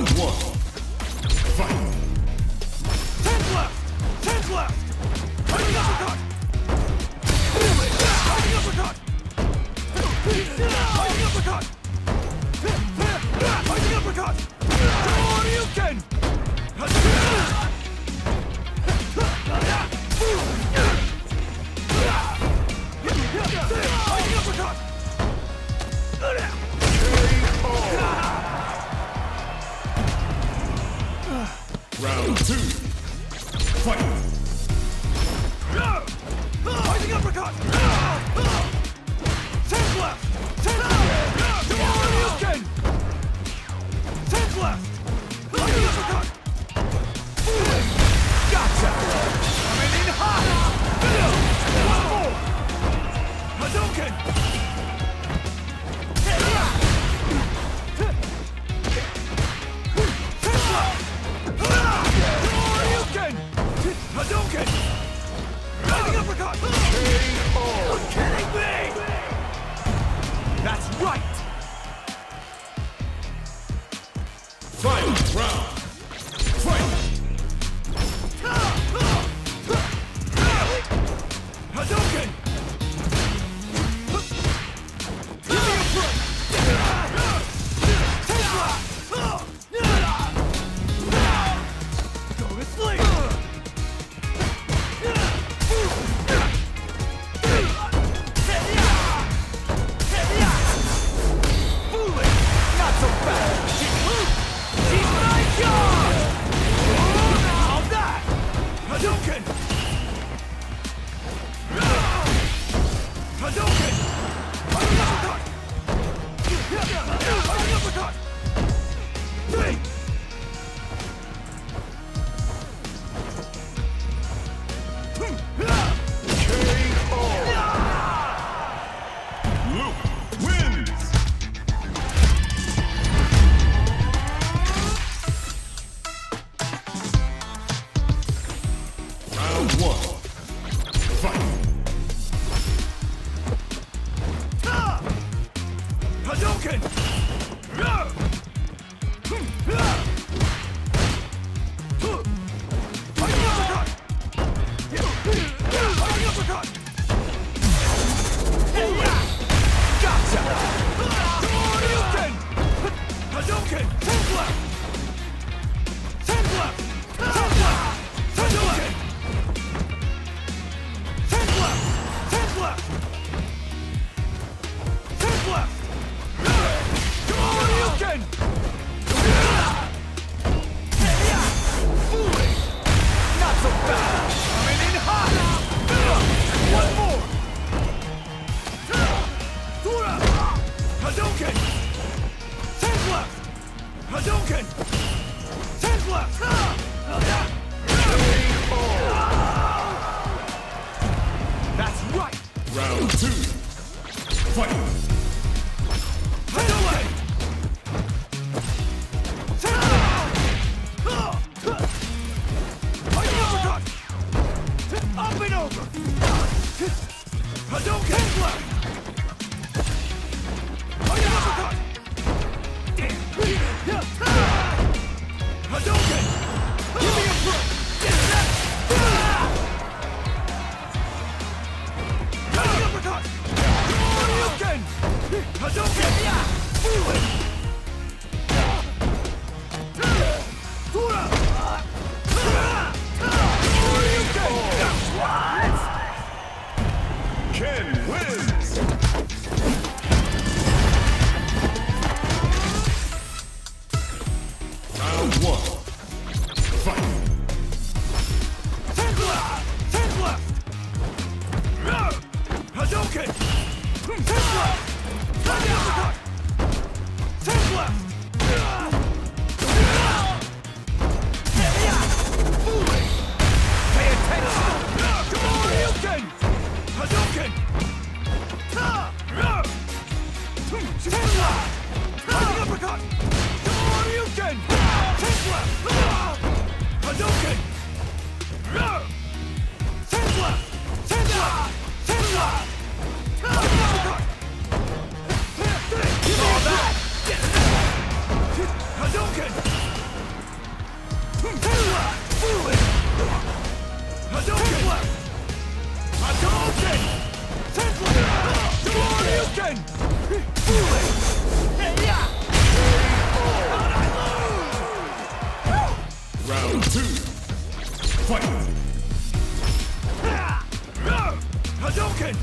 Round one. Fight. 10 left! 10 left! Fighting uppercut! Fighting uppercut! Fighting uppercut! Fighting uppercut! Shoryuken! Fighting uppercut! Round two. Fight. Fighting uppercut! 10 left! 10 left! Shoryuken! 10 left! Fighting uppercut! Gotcha! Coming in hot! One more! Hadouken! 10 left! Shoryuken! Hadouken! Fighting uppercut! You're kidding me! That's right! Final round. Fight. Hadouken! Give me a break! Go to sleep! Foolish! Not so fast! Keep my job! All that! Hadouken! Hadouken! Fighting uppercut! Fighting uppercut! Three! Luke wins. Round one. Fight. Hadouken! Fighting uppercut! Fighting uppercut! Gotcha! Shoryuken! Hadouken! 10 left! 10 left! 10 left! Hadouken! 10 left! 10 left! 10 left! Shoryuken! Foolish! Not so fast! Coming in hot! One more! Hadouken! 10 left! Hadouken! 10 left! That's right! Round two. Fight. Hadouken! 10 left! Fighting uppercut! Up and over! Hadouken! 10 left! Fighting uppercut! Hadouken! Give me a break! Fighting uppercut! Shoryuken! Hadouken! Foolish! Shoryuken! Ken wins. Round one. Fight. 10 left! 10 left! Hadouken! 10 left! Fighting uppercut! 10 left! Foolish! Pay attention! Shoryuken! Hadouken! 10 left! Fighting uppercut! Shoryuken! 10 left! Hadouken! 10 left! 10 left! 10 left! Fighting uppercut! Give me all that! Hadouken! Round two. Fight! Hadouken!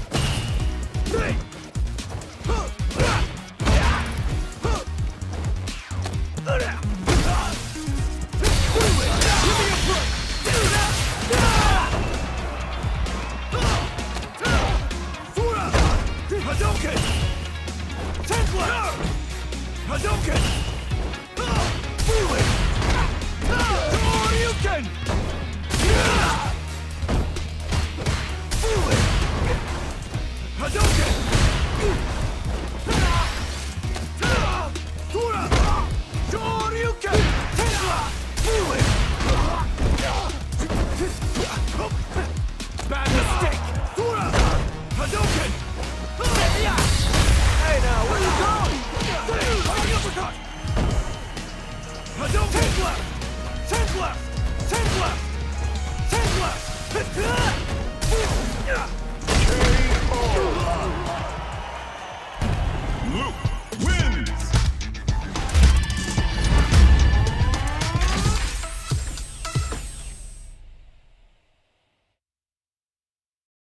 Hadouken! Templar! Hadouken! Hadouken! Hadouken! Shoryuken! Bad mistake! Hadouken! Hey now, where you going? Uppercut! Hadouken! Tank left! Tank left! Tank left! Tank left! Luke!